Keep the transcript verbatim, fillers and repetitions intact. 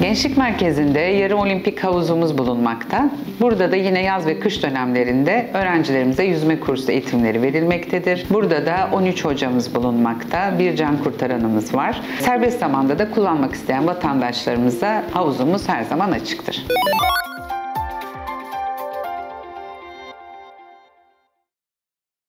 Gençlik Merkezi'nde yarı olimpik havuzumuz bulunmakta. Burada da yine yaz ve kış dönemlerinde öğrencilerimize yüzme kursu eğitimleri verilmektedir. Burada da on üç hocamız bulunmakta. Bir can kurtaranımız var. Serbest zamanda da kullanmak isteyen vatandaşlarımıza havuzumuz her zaman açıktır.